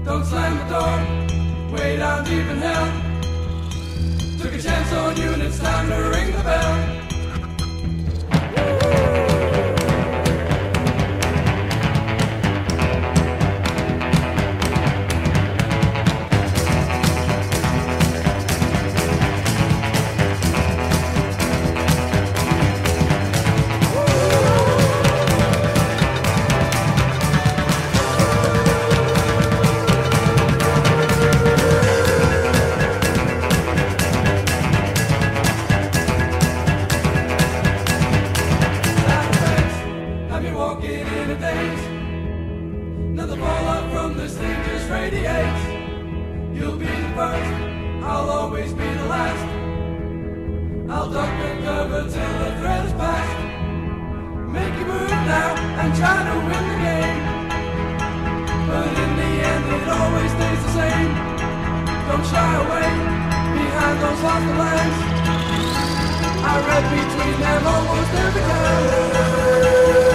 Don't slam the door, way down deep in hell. Took a chance on you and it's time to ring the bell. Walking in a daze, another fallout from this thing just radiates. You'll be the first, I'll always be the last. I'll duck and cover till the threat is past. Make you move now and try to win the game, but in the end it always stays the same. Don't shy away behind those hostile lines. I read between them almost every time.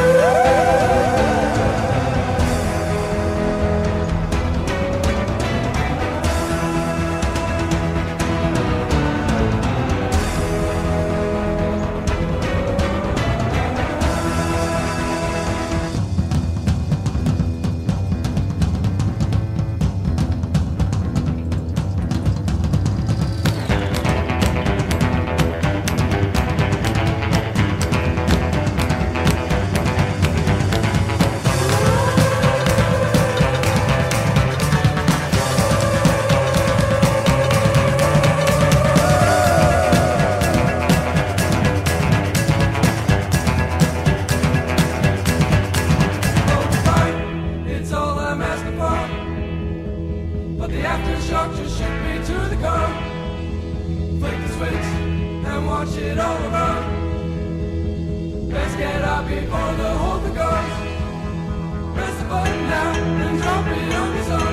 But the aftershock just shook me to the core. Flick the switch and watch it all around. Let's get out before the whole thing goes. Press the button now and drop it on your own.